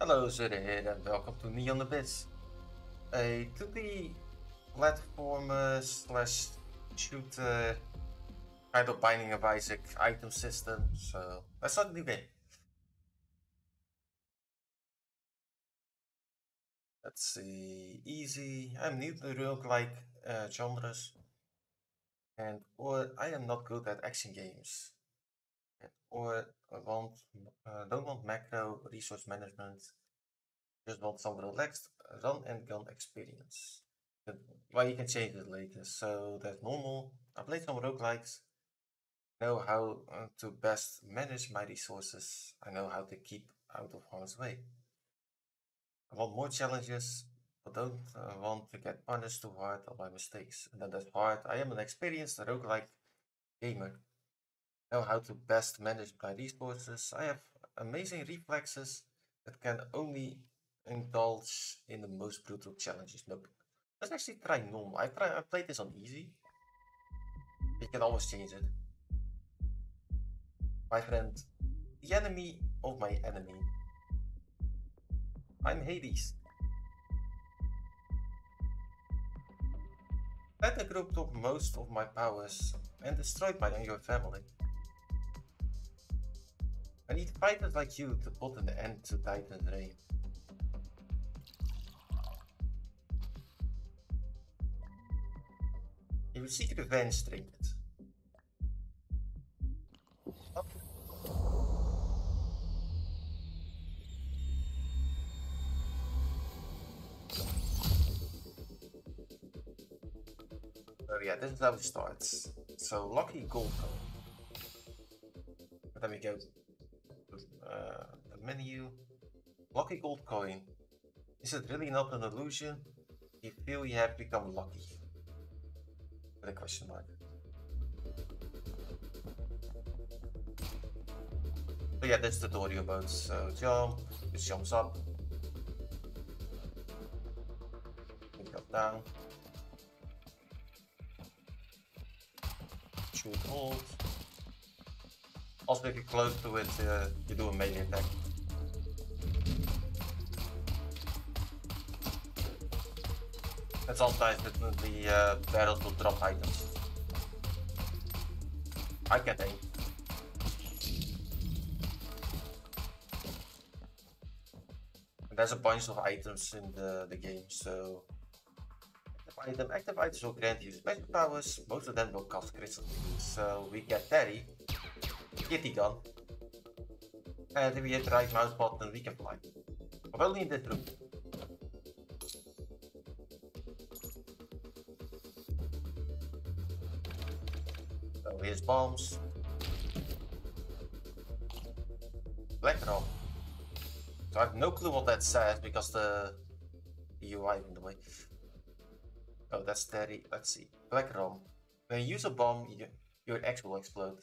Hello there and welcome to Neon Abyss, a 2D platformer slash shooter kind of Binding of Isaac item system. So let's start the new game. Let's see, easy. I'm new to roguelike genres, or I am not good at action games, or don't want macro resource management. Just want some relaxed run and gun experience. Well, you can change it later. So that's normal. I played some roguelikes. Know how to best manage my resources. I know how to keep out of harm's way. I want more challenges, but don't want to get punished too hard on my mistakes. And then that's hard. I am an experienced roguelike gamer. Know how to best manage my resources. I have amazing reflexes that can only indulge in the most brutal challenges. Nope. Let's actually try normal. I played this on easy. You can always change it. My friend, the enemy of my enemy. I'm Hades. Let the group took most of my powers and destroyed my younger family. I need fighters like you to put an end to Titan's reign. You will seek revenge, trinket. Oh yeah, this is how it starts. So lucky gold coin. Then we go to the menu. Lucky gold coin. Is it really not an illusion? You feel you have become lucky. With a question mark. So yeah, that's the tutorial mode. So jump, it jumps up. Pick up down. Shoot, hold. Also, if you're close to it, you do a melee attack. And sometimes the barrels will drop items. I can aim. And there's a bunch of items in the game, so active items will grant you special powers. Most of them will cost crystal. So we get Terry, Kitty Gun, and if we hit the right mouse button, we can fly. But only in this room. So here's bombs. Black Rom. So I have no clue what that says because the UI in the way. Oh, that's Terry. Let's see. Black Rom. When you use a bomb, your X will explode.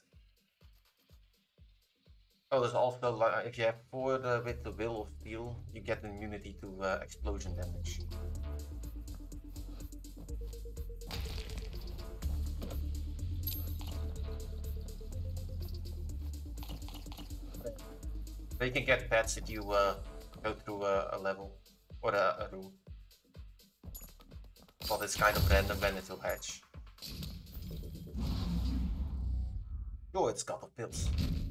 Oh, there's also, like, if you have 4 with the Will of Steel, you get immunity to explosion damage. But you can get pets if you go through a level or a room. But it's kind of random when it will hatch. Oh, it's got the pills.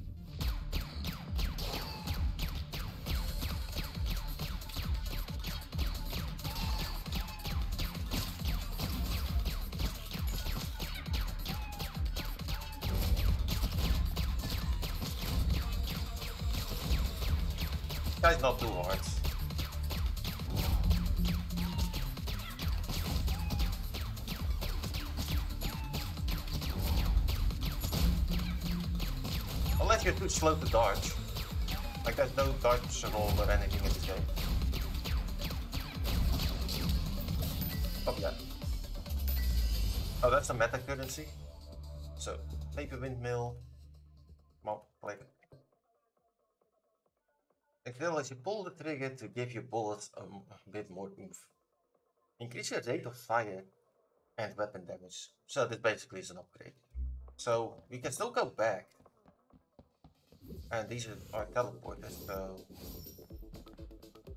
Guy's not too hard. Unless you're too slow to dodge. Like there's no dodge roll or anything in this game. Oh yeah. Oh, that's a meta currency. So, paper windmill. Come on, play it. As you pull the trigger to give your bullets a bit more oomph. Increase your rate of fire and weapon damage. So this basically is an upgrade. So we can still go back. And these are teleporters, so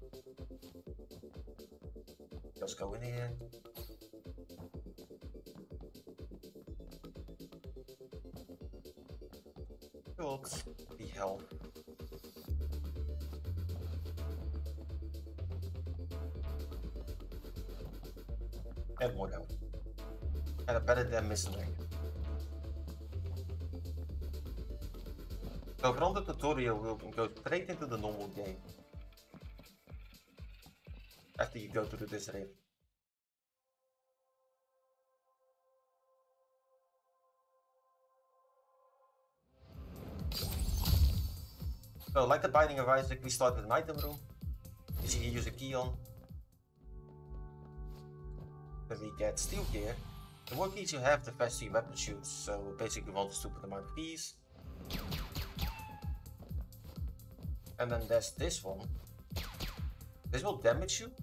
just go in here. Should be health. And more health. And a better than missing ring. So from the tutorial we'll go straight into the normal game. After you go through this rift. So like the Binding of Isaac, we start with an item room. You see, you use a key on. Then we get steel gear. The more keys you have, the faster your weapon shoots. So basically we want a stupid amount of keys. And then there's this one. This will damage you.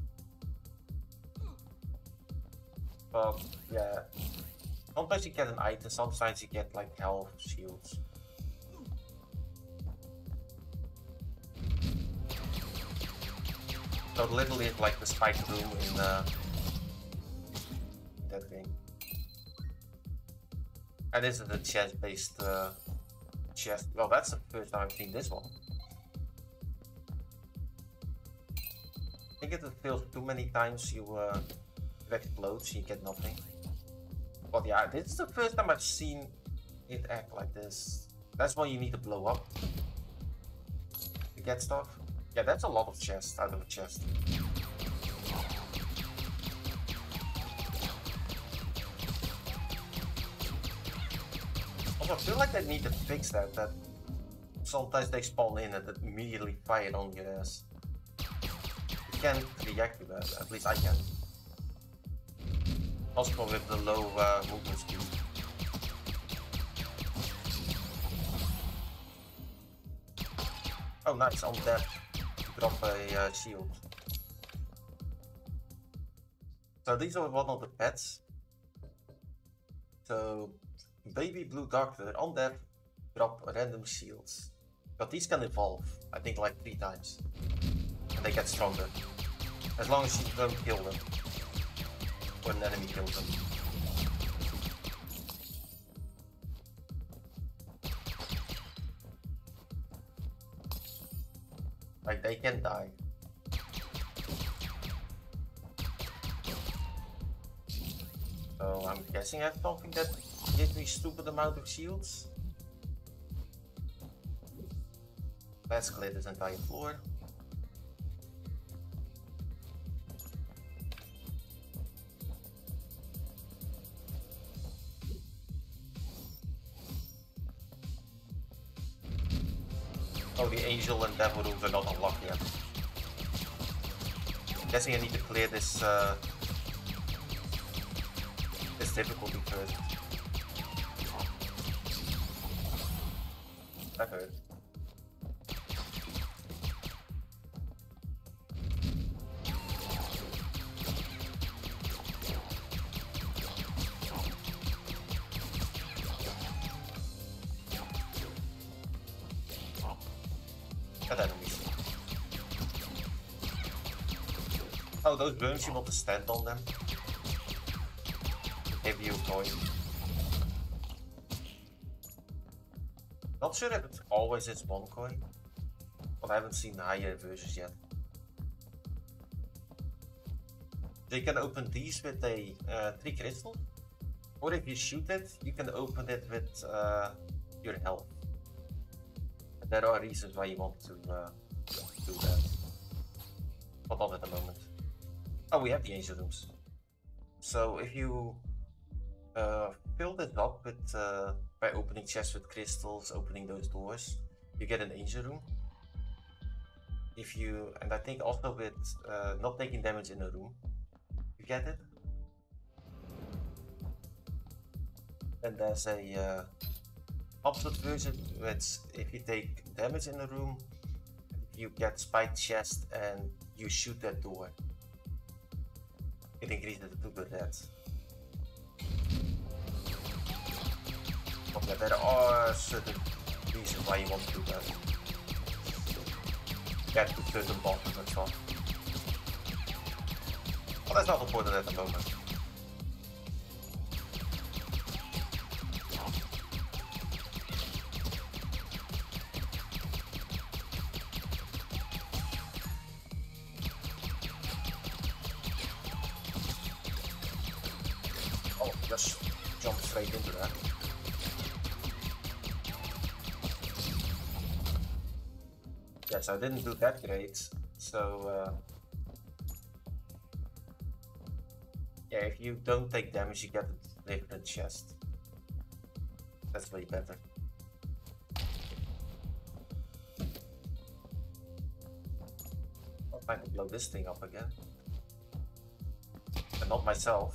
But yeah, sometimes you get an item, sometimes you get like health shields. So literally it's like the spike room in that thing. And this is a chest-based chest. Well, that's the first time I've seen this one. I think if it fails too many times, you it explodes, so you get nothing. But yeah, this is the first time I've seen it act like this. That's why you need to blow up to get stuff. Yeah, that's a lot of chests out of a chest. Also, I feel like they need to fix that sometimes they spawn in and immediately fire on your ass. You can't react to that, at least I can. Also with the low movement speed. Oh nice, on that. Drop a shield. So these are one of the pets. So baby blue doctor on that drop random shields. But these can evolve, I think like 3 times. And they get stronger. As long as you don't kill them. Or an enemy kills them. Like they can die. So I'm guessing I have something that gives me stupid amount of shields. Let's clear this entire floor. Oh, the angel and devil rooms are not unlocked yet. I'm guessing I need to clear this this difficulty first. That hurt. Enemies. Oh, those worms, you want to stand on them. Give you a coin. Not sure if it always is 1 coin, but I haven't seen the higher versions yet. So you can open these with a 3 crystals, or if you shoot it, you can open it with your health. There are reasons why you want to do that, but not at the moment. Oh, we have the angel rooms. So if you fill this up with by opening chests with crystals, opening those doors, you get an angel room. If you, and I think also with not taking damage in a room, you get it. And there's a opposite version, which if you take damage in a room, you get spiked chest and you shoot that door. It increases it to the red. But there are certain reasons why you want to do that. Get to certain bosses and stuff. But that's not important at the moment. Oh, just jump straight into that. Yes, I didn't do that great, so yeah, if you don't take damage, you get a different chest. That's way better. I'm trying to blow this thing up again. And not myself.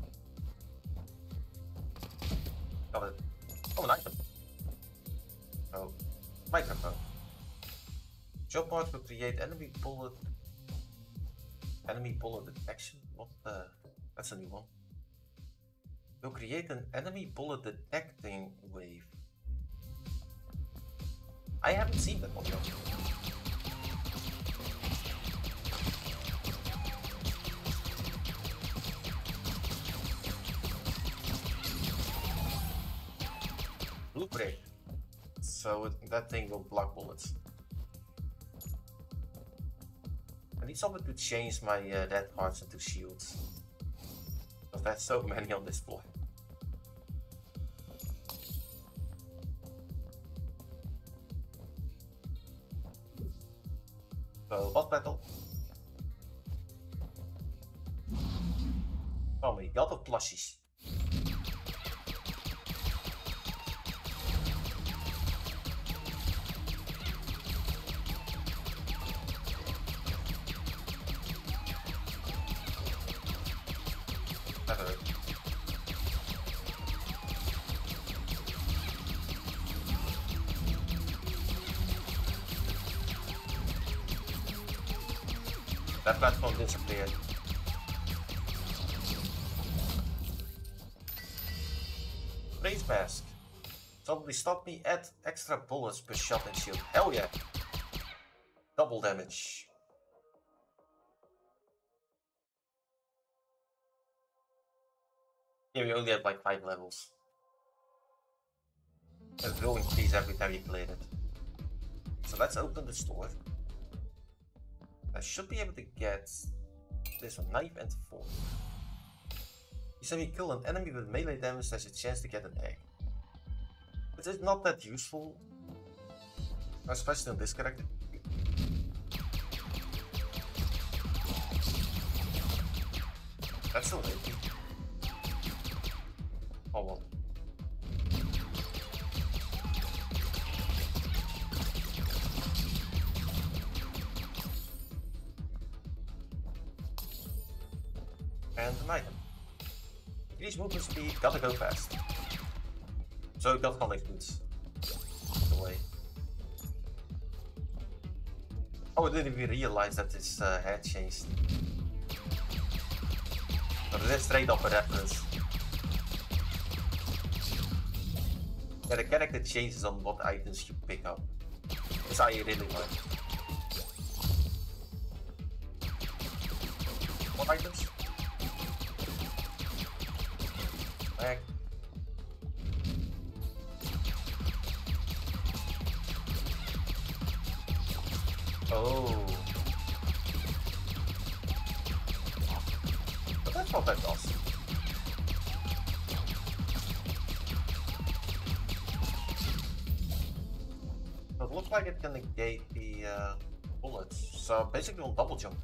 Got it. Oh, an item. Oh, microphone. Jump part will create enemy bullet detection. What the? That's a new one. Will create an enemy bullet detecting wave. I haven't seen that one yet. Blueprint. So that thing will block bullets. I need something to change my red hearts into shields. Because there's so many on this floor. So, boss battle. Oh my god of plushies. That hurt. That platform disappeared. Blaze mask. Suddenly stop me at extra bullets per shot and shield. Hell yeah! Double damage. Yeah, we only have like 5 levels. It will increase every time you play it. So let's open the store. I should be able to get this one, knife and fork. You said we kill an enemy with melee damage, there's a chance to get an egg. But it's not that useful, especially on this character. That's still hit me. Oh well. And an item. Increase movement speed, gotta go fast. So got Onyx boots. Away. Oh, I didn't even realize that his head changed. But it is straight up a reference. Yeah, the character changes on what items you pick up. That's how you really like. What items? Back. Oh. But that's not that awesome. It looks like it can negate the bullets, so basically on double jump.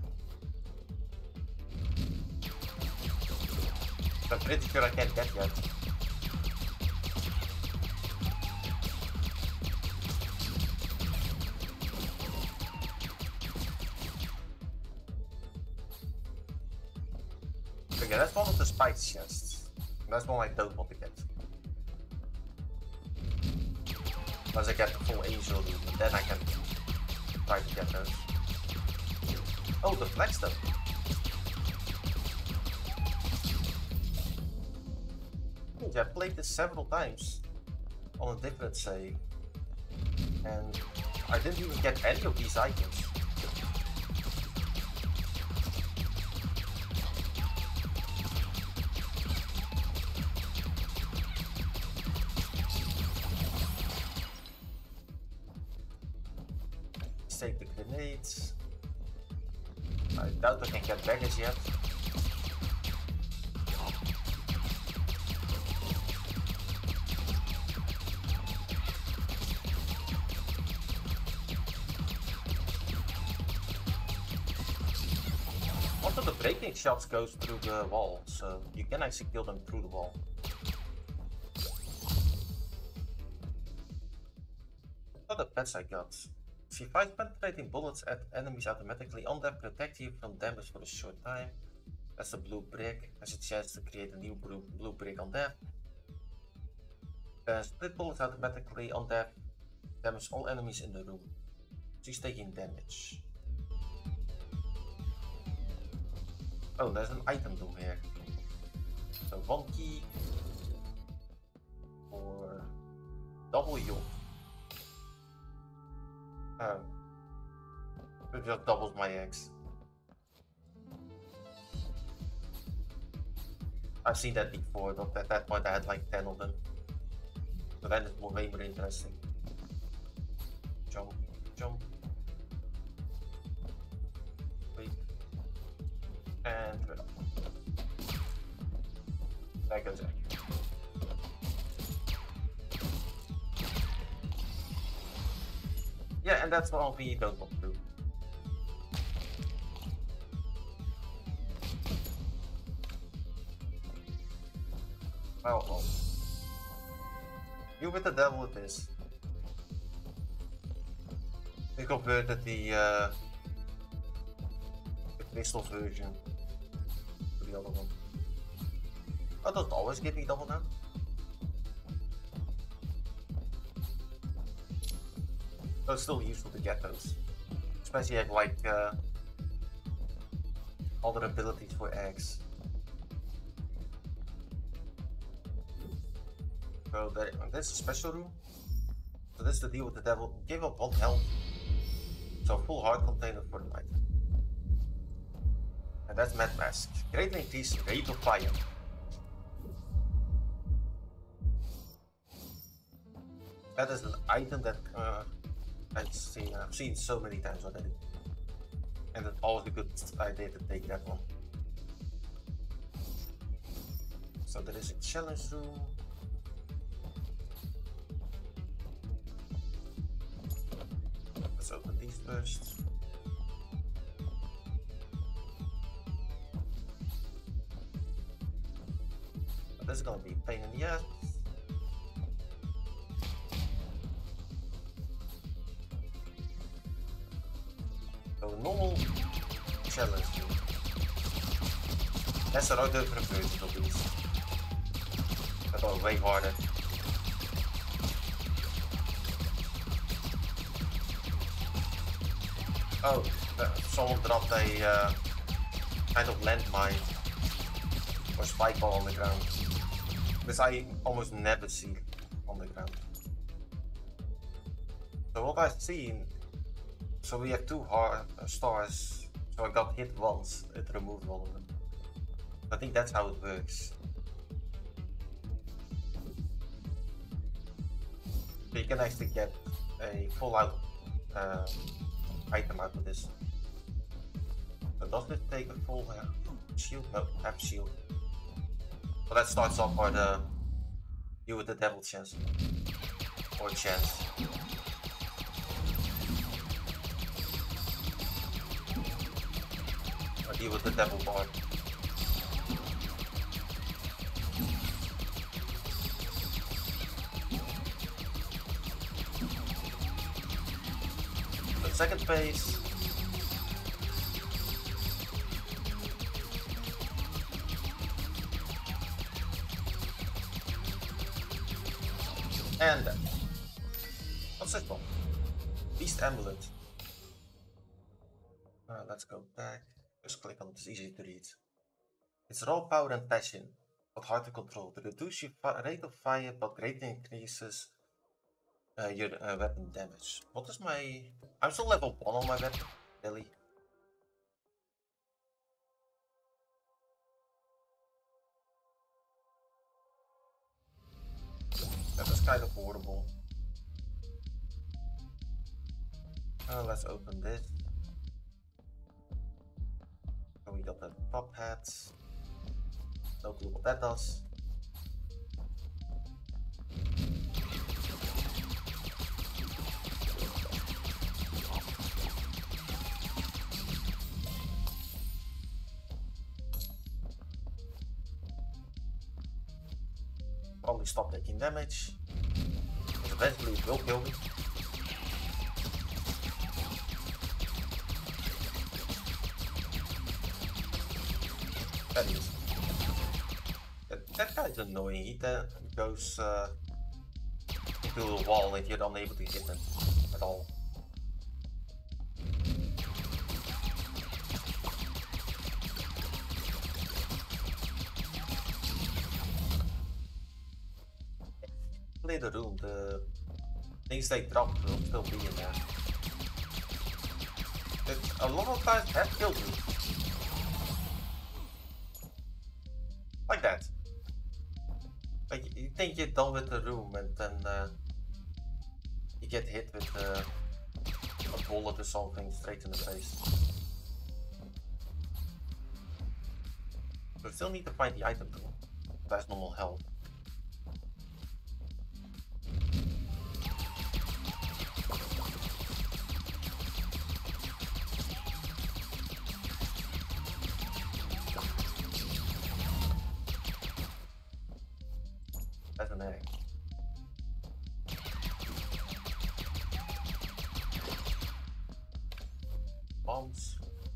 I'm pretty sure I can't get yet. Okay, that's one of the spice chests. That's one I don't want to get. Once I get the full angel loot, and then I can try to get those. Oh, the flagstone. I played this several times on a different save, and I didn't even get any of these items. take the grenades. I doubt I can get baggage yet. Also, the breaking shots goes through the wall, so you can actually kill them through the wall. What are the pets I got? If you fight penetrating bullets at enemies automatically on them, protect you from damage for a short time. That's a blue brick. Has a chance to create a new blue brick on that. Split bullets automatically on that. Damage all enemies in the room. She's taking damage. Oh, there's an item room here. So 1 key for double yacht. Oh. It just doubles my eggs. I've seen that before, but at that point I had like 10 of them. So then it's way more interesting. Jump, jump. Wait. And there goes egg. Yeah, and that's what we don't want to do. Well. You with the devil it is. We converted the crystal version to the other one. Oh, doesn't always give me double now. So it's still useful to get those. Especially if like other abilities for eggs. So this is a special room. So this is the deal with the devil. Give up 1 health. So full heart container for the night. And that's Mad Mask. Greatly increase rate of fire. That is an item that I've seen so many times already. And it's always a good idea to take that one. So there is a challenge room. Let's open these first. This is gonna be a pain in the ass. So normal challenge. That's er ook over version op iets. Dat is way harder. Oh, someone dropped a kind of landmine or spike ball on the ground. This I almost never see on the ground. So what I've seen, so we have 2 stars, so I got hit once, it removed one of them. I think that's how it works. So you can actually get a full out item out of this. So does this take a full shield? No, half shield. So that starts off for the you with the devil chance. Or chance. Or deal with the devil bar. The second phase. And what's this one? Beast Amulet. Let's go back. Just click on it, it's easy to read. It's raw power and passion, but hard to control. To reduce your rate of fire, but greatly increases your weapon damage. What is my... I'm still level 1 on my weapon, really. That is kind of horrible. Let's open this. So we got the top hat. No clue what that does. Probably stop taking damage. Because eventually it will kill me. That is. That guy's annoying. He goes into the wall if you're unable to hit him at all. Play the room, the things they drop will still be in there. A lot of times have killed me. Like that. Like you think you're done with the room and then you get hit with a bullet or something straight in the face. We still need to find the item though. That's normal health. That's an egg. Bombs.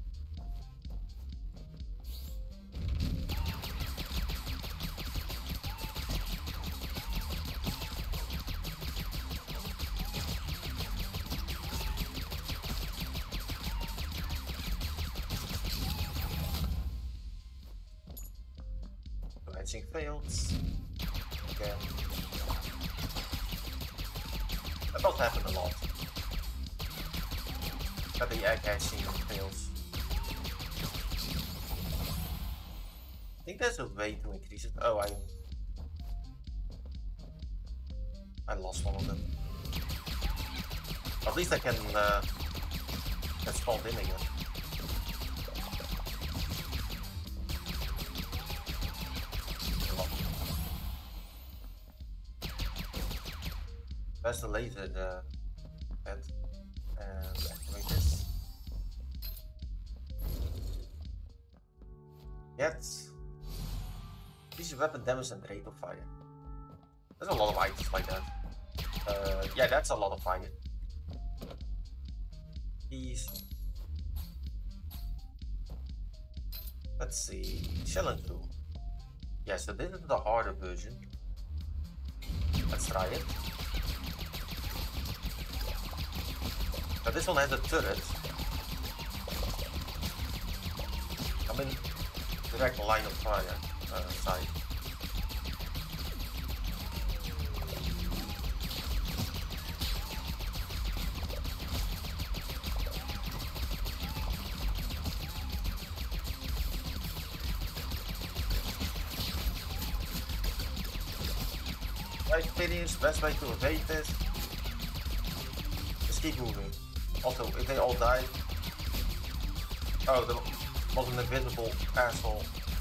Hatching failed. Okay. That does happen a lot. That the egg hatching fails. I think there's a way to increase it. Oh, I lost one of them. At least I can spawn in again. Where's the laser head? And activate this. Yet. Increase your weapon damage and rate of fire. There's a lot of items like that. Yeah, that's a lot of fire. These. Let's see. Challenge room. Yeah, so this is the harder version. Let's try it. Now this one has a turret. I'm in direct line of fire side. Right, experience, best way to evade this. Just keep moving. Also, if they all die... Oh, there was an invisible asshole.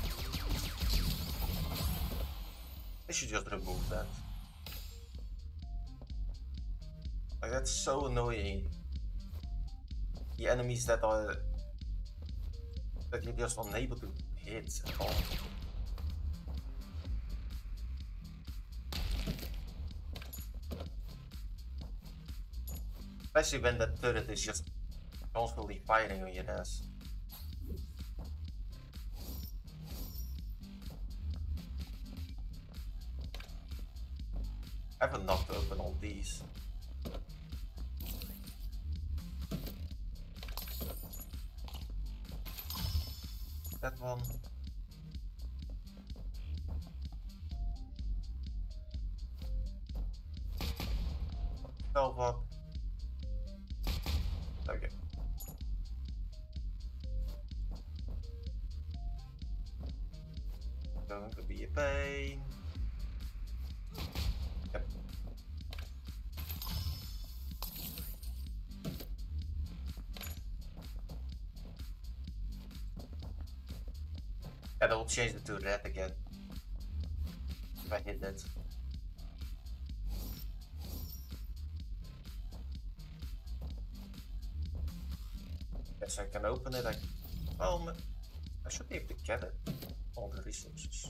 They should just remove that. Like, that's so annoying. The enemies that are... that you're just unable to hit at all. Especially when that turret is just constantly firing on your ass. I haven't knocked open all these. That one. Valve up. Okay. Going to be a pain. Yep. And I will change it to red again. If I hit it. Yes, I can open it. Well, I should be able to get it. All the resources.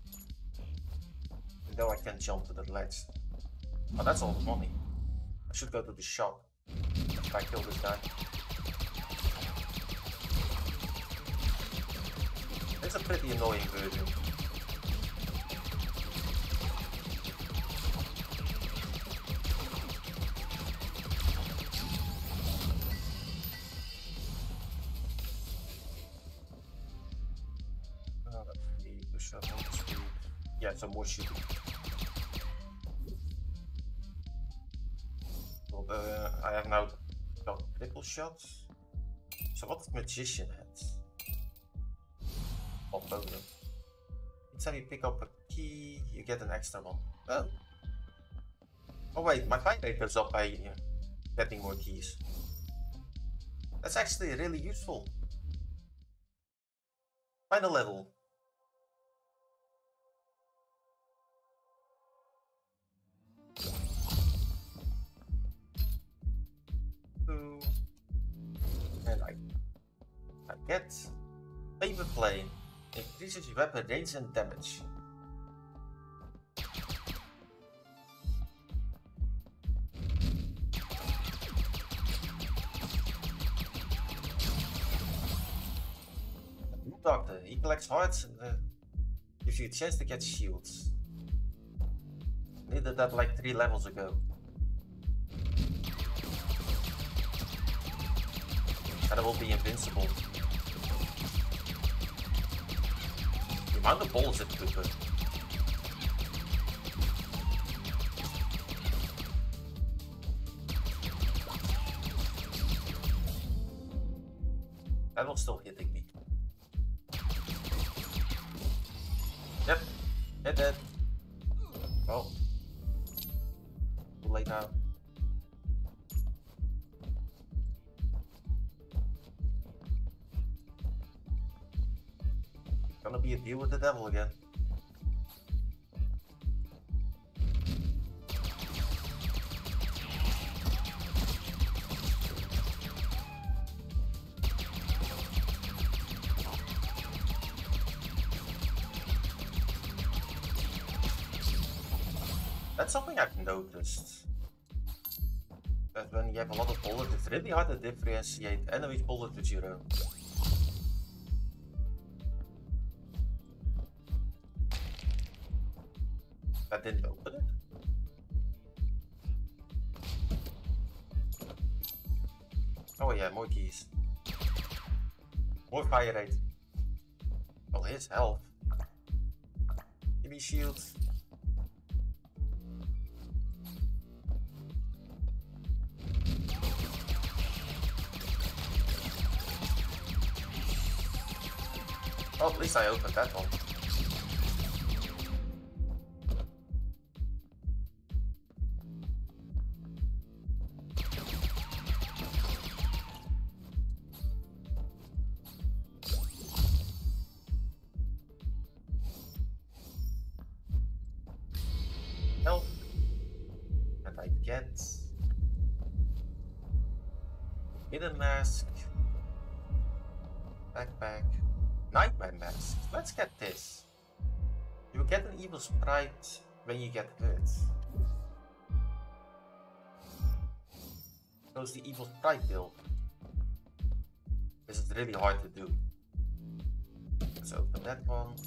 Though I can jump to the ledge. Oh, that's all the money. I should go to the shop if I kill this guy. It's a pretty annoying version. Yeah, some more shooting. Well, I have now got critical shots. So what does Magician have? Oh, both of them. Each time you pick up a key, you get an extra one. Oh. Oh wait, my fire rate goes up by getting more keys. That's actually really useful. Final level. And I get Paper Plane. Increases your weapon range and damage. Blue Doctor, he collects hearts and gives you a chance to get shields. Needed that like 3 levels ago. And it will be invincible. The amount of bullets it could put. That was still hitting me. Yep, hit it. Oh. Too late now. Gonna be a deal with the devil again. That's something I've noticed. That when you have a lot of bullets, it's really hard to differentiate enemies bullet to zero. I didn't open it. Oh yeah, more keys. More fire rate. Well, his health. Give me shields. Oh, at least I opened that one. Health. And I get hidden mask, backpack. Nightmare mask. Let's get this. You get an evil sprite when you get hurt. Goes the evil sprite build. This is really hard to do. Let's open that one.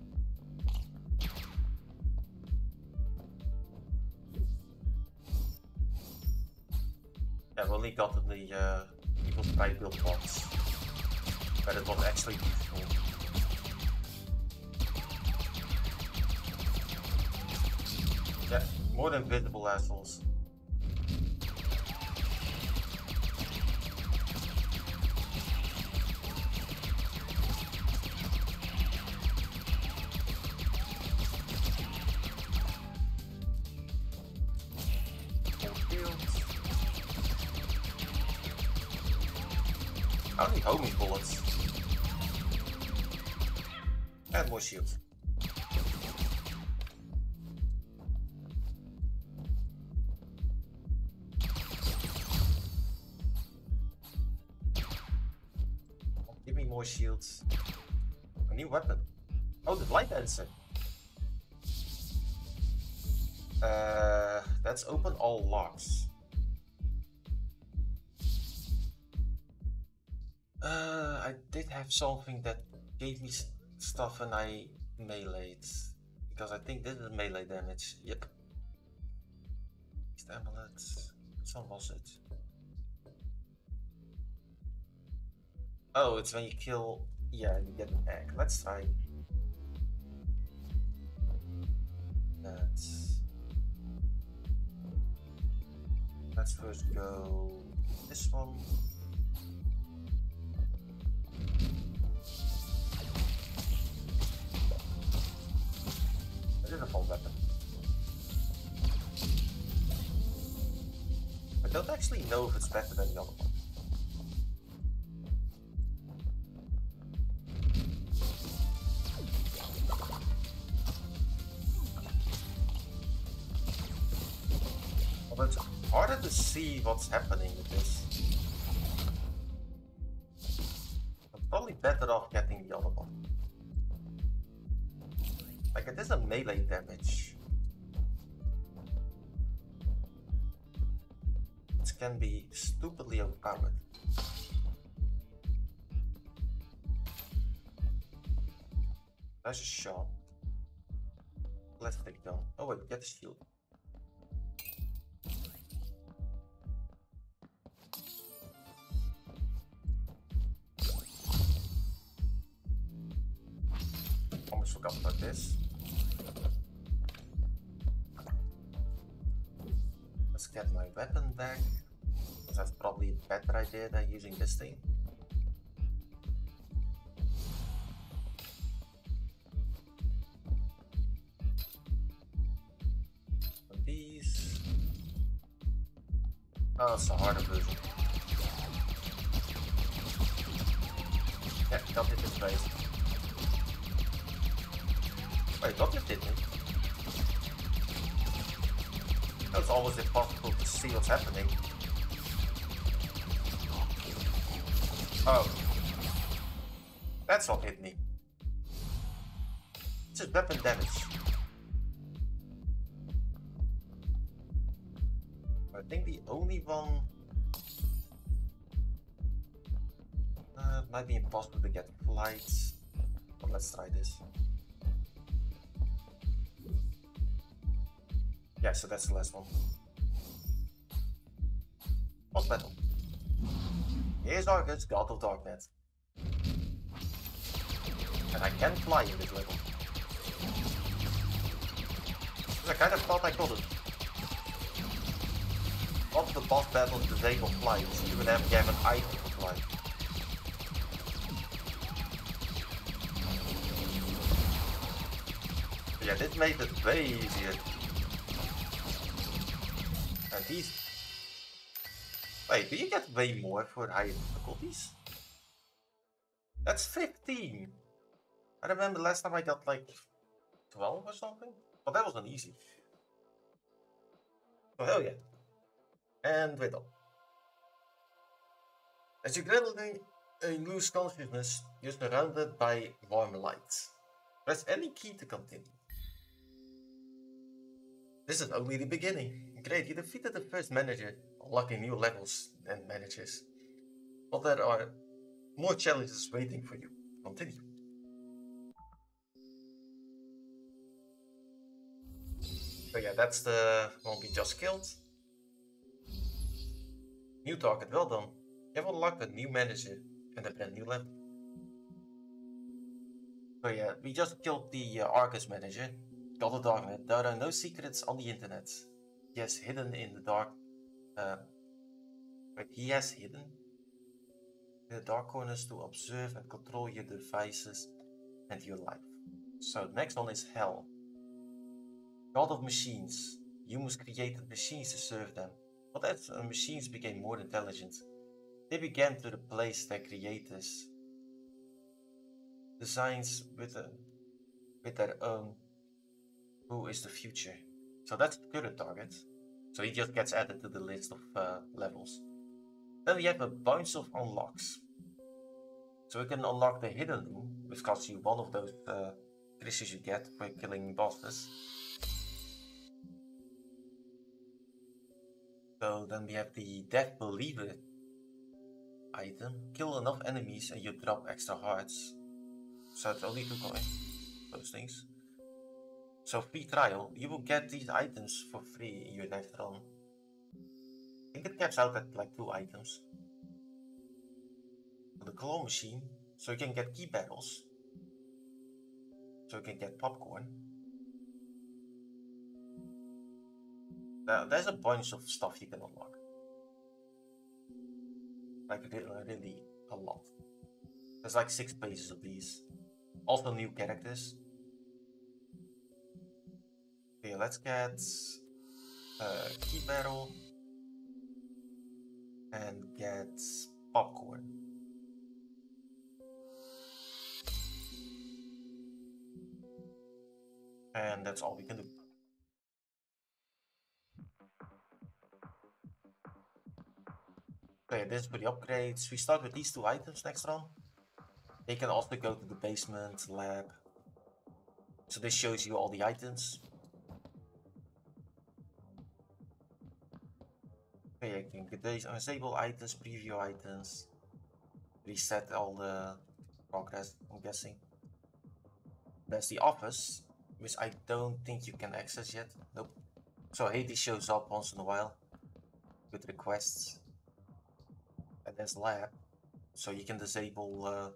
Yeah, we only got the evil sprite build once. But it was actually useful. Yeah, more than visible assholes. How many homing bullets? And more shields. Give me more shields. A new weapon. Oh, the light dancer. Let's open all locks. I did have something that gave me stuff and I meleeed. Because I think this is melee damage. Yep. Beast amulet. Which one was it? Oh, it's when you kill. Yeah, you get an egg. Let's try. Let's first go this one. It is a full weapon. I don't actually know if it's better than the other one. Although it's harder to see what's happening with this. I'm probably better off getting the other one. Like, it is a melee damage. It can be stupidly overpowered. There's a shot. Let's take it down. Oh wait, get the shield. Almost forgot about this. Let's get my weapon back. That's probably a better idea than using this thing. These. Oh, it's a harder version. Yeah, got hit in face. Wait, got hit me? It's almost impossible to see what's happening. Oh. That's what hit me. It's just weapon damage. I think the only one... it might be impossible to get flights. But let's try this. Yeah, so that's the last one. Boss battle. Here's Argus, God of Darknet. And I can fly in this level. Because I kind of thought I couldn't. All of the boss battles disable flights, you would have to have an item to fly. But yeah, this made it way easier. And these... Wait, do you get way more for higher difficulties? That's 15! I remember last time I got like 12 or something? But that wasn't easy. Oh hell yeah. And we're done. As you gradually lose consciousness, you're surrounded by warm lights. Press any key to continue. This is only the beginning. Great, you defeated the first manager, unlocking new levels and managers. But there are more challenges waiting for you. Continue. So yeah, that's the one we just killed. New target, well done. You have unlocked a new manager and a brand new level. So yeah, we just killed the Argus manager. God of Darknet. There are no secrets on the internet. He has hidden in the dark. He has hidden in the dark corners to observe and control your devices and your life. So the next one is Hell. God of machines. Humans created machines to serve them. But as machines became more intelligent, they began to replace their creators. Designs with with their own Who is the Future. So that's the current target. So he just gets added to the list of levels. Then we have a bunch of unlocks. So we can unlock the Hidden Loom, which costs you one of those crystals you get for killing bosses. So then we have the Death Believer item. Kill enough enemies and you drop extra hearts. So it's only 2 coins, those things. So free trial, you will get these items for free in your next run. I think it caps out at like 2 items. The claw machine, so you can get key battles. So you can get popcorn. There's a bunch of stuff you can unlock. Like really a lot. There's like 6 pages of these. Also new characters. Okay, let's get key battle and get popcorn. And that's all we can do. Okay, this is for the upgrades. We start with these 2 items next round. They can also go to the basement, lab. So this shows you all the items. Okay, I can get these disable items, preview items, reset all the progress, I'm guessing. There's the office, which I don't think you can access yet. Nope. So Hades shows up once in a while with requests. And there's lab, so you can disable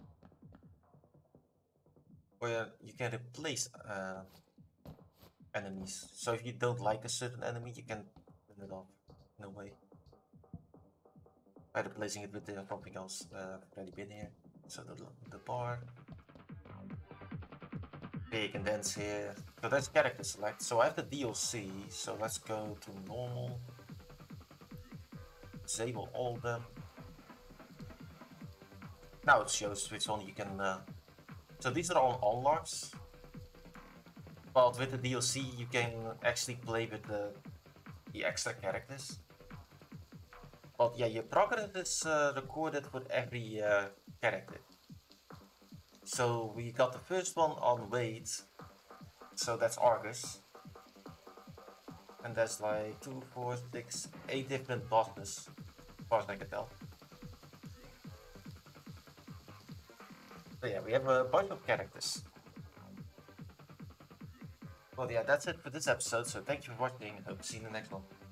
or you can replace enemies. So if you don't like a certain enemy, you can turn it off in a way by replacing it with something else already been here. So the bar. Okay, you can dance here. So that's character select. So I have the DLC. So let's go to normal. Disable all of them. Now it shows which one you can. So these are all unlocks. But with the DLC, you can actually play with the extra characters. But yeah, your progress is recorded for every character. So we got the first one on Wade. So that's Argus. And there's like 2, 4, 6, 8 different bosses, as far as I can tell. So yeah, we have a bunch of characters. Well, yeah, that's it for this episode. So thank you for watching. Hope to see you in the next one.